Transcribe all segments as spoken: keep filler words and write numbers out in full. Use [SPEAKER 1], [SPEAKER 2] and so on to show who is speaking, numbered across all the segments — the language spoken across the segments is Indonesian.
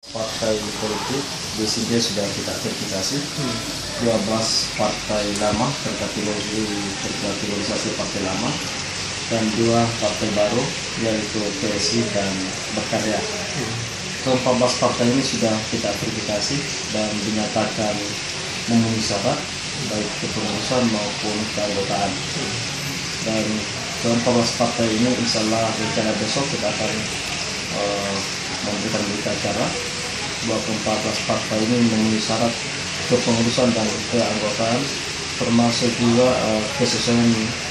[SPEAKER 1] Partai politik di sini sudah kita verifikasi, hmm. dua belas partai lama terkategori terkategorisasi partai lama dan dua partai baru yaitu P S I dan Berkarya. Hmm. Ke-empat belas partai ini sudah kita verifikasi dan dinyatakan memenuhi syarat baik kepengurusan maupun keanggotaan. Hmm. Dan ke-empat belas partai ini insya Allah rencana besok kita akan uh, memberikan berita acara bahwa ke-empat belas partai ini memenuhi syarat kepengurusan dan keanggotaan, termasuk juga uh, kesesuaian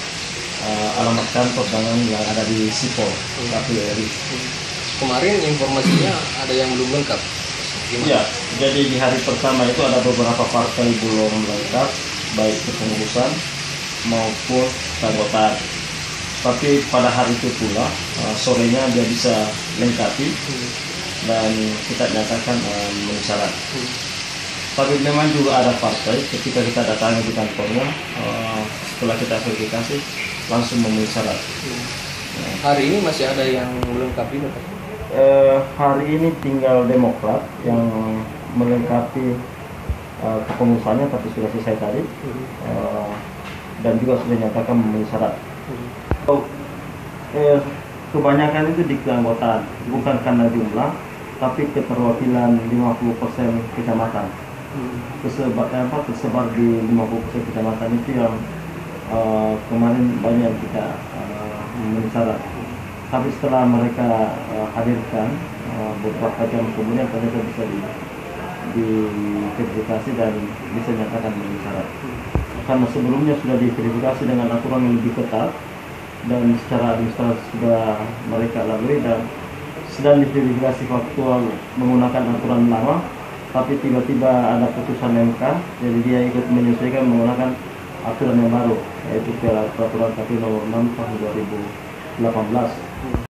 [SPEAKER 1] uh, alamat kantor dan yang ada di Sipol K P U R I.
[SPEAKER 2] Kemarin informasinya ada yang belum lengkap. Gimana?
[SPEAKER 1] Ya, jadi di hari pertama itu ada beberapa partai belum lengkap baik kepengurusan maupun keanggotaan. Tapi pada hari itu pula uh, sorenya dia bisa lengkapi. Hmm. Dan kita nyatakan uh, memenuhi syarat. Hmm. Tapi memang juga ada partai ketika kita datangi di kantornya uh, setelah kita verifikasi langsung memenuhi syarat. Hmm.
[SPEAKER 2] Nah. Hari ini masih ada yang melengkapi?
[SPEAKER 1] Uh, hari ini tinggal Demokrat yang melengkapi uh, kepengurusannya tapi sudah selesai tadi. Hmm. Uh, dan juga sudah nyatakan memenuhi syarat. Hmm. So, uh, kebanyakan itu di keanggotaan, bukan karena jumlah, tapi keterwakilan lima puluh persen kecamatan. Hmm. Tersebar, apa, tersebar di lima puluh persen kecamatan itu yang uh, kemarin banyak kita uh, memenuhi syarat. Tapi setelah mereka uh, hadirkan uh, beberapa jam kemudian ternyata bisa di, diverifikasi dan bisa nyatakan memenuhi syarat. Hmm. Karena sebelumnya sudah diverifikasi dengan aturan yang lebih ketat dan secara administrasi sudah mereka lalui dan sedang diverifikasi faktual menggunakan aturan lama, tapi tiba-tiba ada putusan M K, jadi dia ikut menyesuaikan menggunakan aturan yang baru, yaitu peraturan K P U nomor enam tahun dua ribu delapan belas.